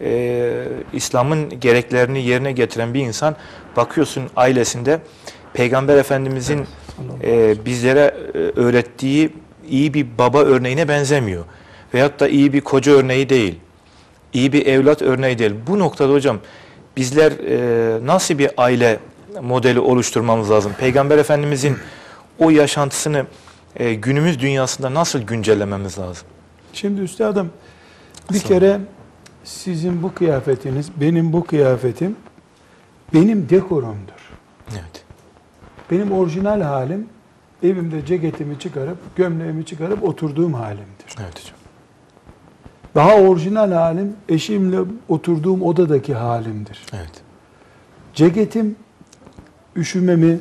İslam'ın gereklerini yerine getiren bir insan, bakıyorsun ailesinde Peygamber Efendimizin bizlere öğrettiği iyi bir baba örneğine benzemiyor. Veyahut da iyi bir koca örneği değil. İyi bir evlat örneği değil. Bu noktada hocam bizler nasıl bir aile modeli oluşturmamız lazım? Peygamber Efendimizin o yaşantısını günümüz dünyasında nasıl güncellememiz lazım? Şimdi üstadım, bir kere sizin bu kıyafetiniz, benim bu kıyafetim benim dekorumdur. Evet. Benim orijinal halim evimde ceketimi çıkarıp, gömleğimi çıkarıp oturduğum halimdir. Evet hocam. Daha orijinal halim eşimle oturduğum odadaki halimdir. Evet. Ceketim üşümemi,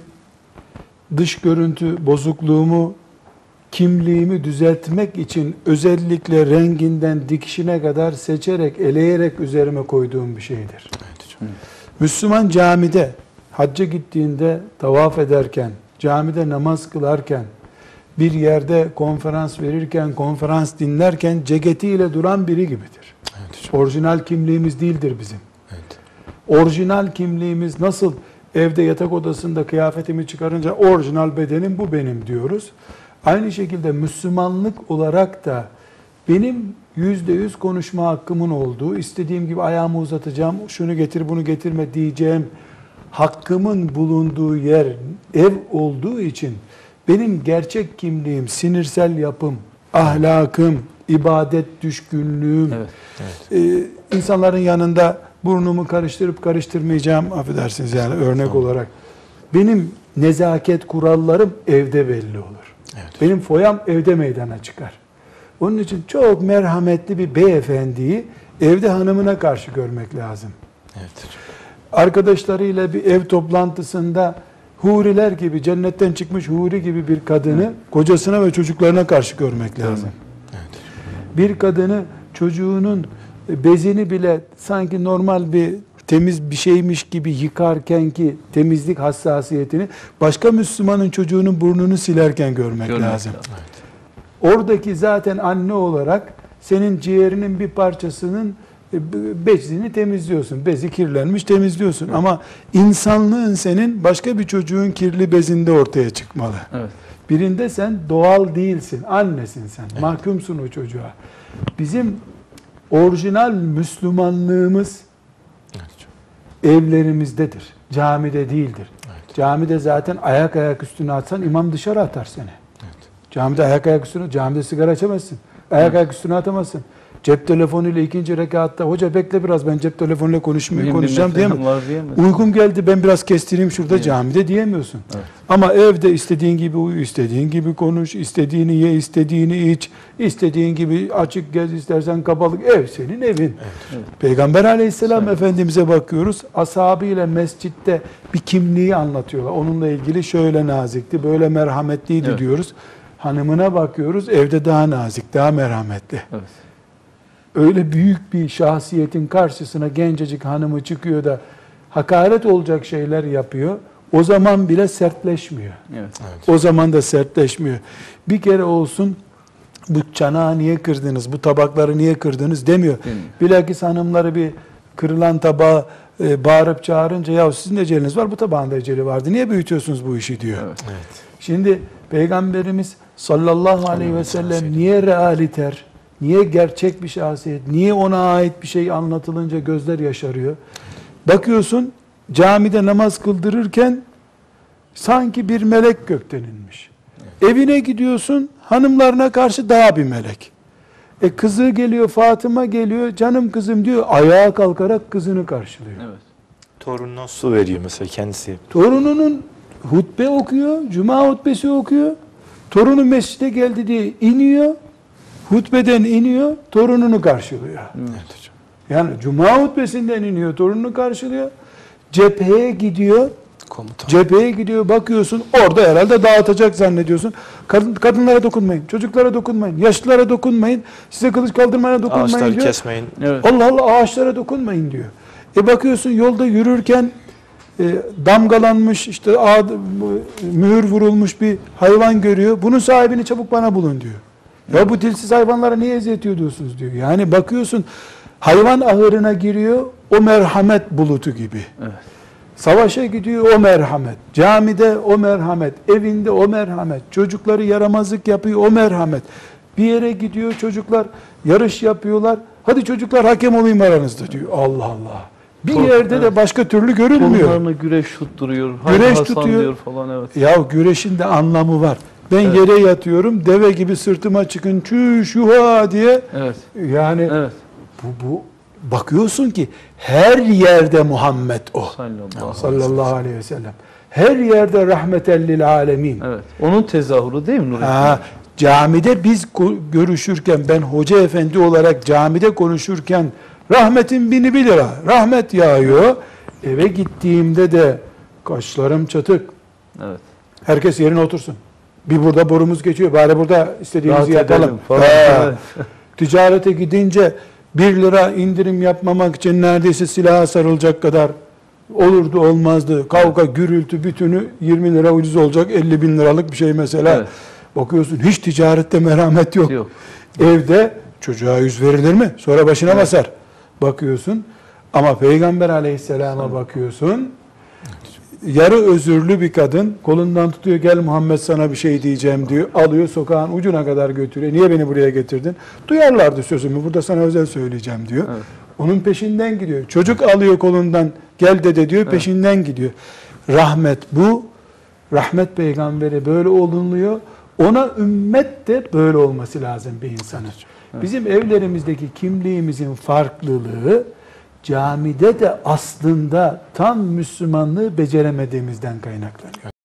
dış görüntü bozukluğumu, kimliğimi düzeltmek için özellikle renginden dikişine kadar seçerek, eleyerek üzerime koyduğum bir şeydir. Evet hocam. Müslüman camide, hacca gittiğinde, tavaf ederken, camide namaz kılarken, bir yerde konferans verirken, konferans dinlerken ceketiyle duran biri gibidir. Evet hocam. Orijinal kimliğimiz değildir bizim. Evet. Orijinal kimliğimiz nasıl evde yatak odasında kıyafetimi çıkarınca orijinal bedenim bu benim diyoruz. Aynı şekilde Müslümanlık olarak da benim %100 konuşma hakkımın olduğu, istediğim gibi ayağımı uzatacağım, şunu getir bunu getirme diyeceğim hakkımın bulunduğu yer ev olduğu için benim gerçek kimliğim, sinirsel yapım, ahlakım, ibadet düşkünlüğüm, insanların yanında burnumu karıştırıp karıştırmayacağım, affedersiniz yani örnek olarak. Benim nezaket kurallarım evde belli olur. Evet. Benim foyam evde meydana çıkar. Onun için çok merhametli bir beyefendiyi evde hanımına karşı görmek lazım. Evet. Arkadaşlarıyla bir ev toplantısında huriler gibi, cennetten çıkmış huri gibi bir kadını kocasına ve çocuklarına karşı görmek lazım. Evet. Bir kadını çocuğunun bezini bile sanki normal bir temiz bir şeymiş gibi yıkarken ki temizlik hassasiyetini başka Müslümanın çocuğunun burnunu silerken görmek lazım. Evet. Oradaki zaten anne olarak senin ciğerinin bir parçasının bezini temizliyorsun. Bezi kirlenmiş temizliyorsun. Evet. Ama insanlığın senin başka bir çocuğun kirli bezinde ortaya çıkmalı. Evet. Birinde sen doğal değilsin. Annesin sen. Evet. Mahkumsun o çocuğa. Bizim orijinal Müslümanlığımız evlerimizdedir. Camide değildir. Evet. Camide zaten ayak üstüne atsan imam dışarı atar seni. Evet. Camide ayak üstüne, camide sigara içemezsin. Ayak üstüne atamazsın. Cep telefonuyla ikinci rekatta hoca bekle biraz ben cep telefonuyla konuşacağım diyemem. Uykum geldi ben biraz kestireyim şurada camide diyemiyorsun. Evet. Ama evde istediğin gibi uyu, istediğin gibi konuş, istediğini ye, istediğini iç, istediğin gibi açık gez, istersen kapalı. Ev senin evin. Evet. Evet. Peygamber Aleyhisselam Efendimiz'e bakıyoruz. Ashabıyla mescitte bir kimliği anlatıyorlar. Onunla ilgili şöyle nazikti, böyle merhametliydi diyoruz. Hanımına bakıyoruz. Evde daha nazik, daha merhametli. Evet. Öyle büyük bir şahsiyetin karşısına gencecik hanımı çıkıyor da hakaret olacak şeyler yapıyor. O zaman bile sertleşmiyor. Evet. O zaman da sertleşmiyor. Bir kere olsun bu çanağı niye kırdınız, bu tabakları niye kırdınız demiyor. Bilakis hanımları bir kırılan tabağı bağırıp çağırınca ya sizin de eceliniz var, bu tabağın da eceli vardı. Niye büyütüyorsunuz bu işi diyor. Evet. Şimdi Peygamberimiz sallallahu aleyhi ve sellem niye realiter, niye gerçek bir şahsiyet, niye ona ait bir şey anlatılınca gözler yaşarıyor? Bakıyorsun camide namaz kıldırırken sanki bir melek gökten inmiş. Evine gidiyorsun hanımlarına karşı daha bir melek. Kızı geliyor, Fatıma geliyor, canım kızım diyor, ayağa kalkarak kızını karşılıyor. Evet. Torununa su veriyor mesela kendisi. Torununun hutbe okuyor, cuma hutbesi okuyor. Torunu mescide geldi diye iniyor. Hutbeden iniyor, torununu karşılıyor. Evet hocam. Yani cuma hutbesinden iniyor, torununu karşılıyor. Cepheye gidiyor. Komutan. Cepheye gidiyor, bakıyorsun orada herhalde dağıtacak zannediyorsun. Kadınlara dokunmayın, çocuklara dokunmayın, yaşlılara dokunmayın, size kılıç kaldırmaya dokunmayın ağaçları diyor. Kesmeyin. Evet. Allah Allah ağaçlara dokunmayın diyor. Bakıyorsun yolda yürürken damgalanmış işte mühür vurulmuş bir hayvan görüyor. Bunun sahibini çabuk bana bulun diyor. Ya bu dilsiz hayvanlara niye eziyet ediyorsunuz diyor. Yani bakıyorsun Hayvan ahırına giriyor, o merhamet bulutu gibi. Evet. Savaşa gidiyor, o merhamet. Camide o merhamet. Evinde o merhamet. Çocukları yaramazlık yapıyor, o merhamet. Bir yere gidiyor, çocuklar yarış yapıyorlar. Hadi çocuklar hakem olayım aranızda diyor. Allah Allah. Bir yerde de başka türlü görülmüyor. Torunlarına güreş tutturuyor. Güreş Hasan tutuyor. diyor falan, evet. Ya güreşin de anlamı var. Ben yere yatıyorum, deve gibi sırtıma çıkın, çüş, yuha diye. Evet. Yani Evet. bu bakıyorsun ki her yerde Muhammed o. Sallallahu Aleyhi ve sellem. Her yerde rahmeten lil alemin. Evet. Onun tezahürü değil mi Nurettin? Camide biz görüşürken, ben hoca efendi olarak camide konuşurken rahmetin bini 1 lira. Rahmet yağıyor. Eve gittiğimde de kaşlarım çatık. Evet. Herkes yerine otursun. Bir burada borumuz geçiyor. Bari burada istediğimizi Rahat yapalım. edelim falan. Evet. Ticarete gidince 1 lira indirim yapmamak için neredeyse silaha sarılacak kadar olurdu olmazdı. Kavga, gürültü bütünü 20 lira ucuz olacak, 50 bin liralık bir şey mesela. Evet. Bakıyorsun hiç ticarette merhamet yok. Yok. Evde çocuğa yüz verilir mi? Sonra başına basar. Bakıyorsun ama Peygamber aleyhisselama bakıyorsun. Yarı özürlü bir kadın kolundan tutuyor, gel Muhammed sana bir şey diyeceğim diyor. Alıyor sokağın ucuna kadar götürüyor. Niye beni buraya getirdin? Duyarlardı sözümü, burada sana özel söyleyeceğim diyor. Evet. Onun peşinden gidiyor. Çocuk alıyor kolundan, gel dede diyor, peşinden gidiyor. Rahmet bu. Rahmet peygamberi böyle olunluyor. Ona ümmet de böyle olması lazım bir insanın. Bizim evlerimizdeki kimliğimizin farklılığı camide de aslında tam Müslümanlığı beceremediğimizden kaynaklanıyor.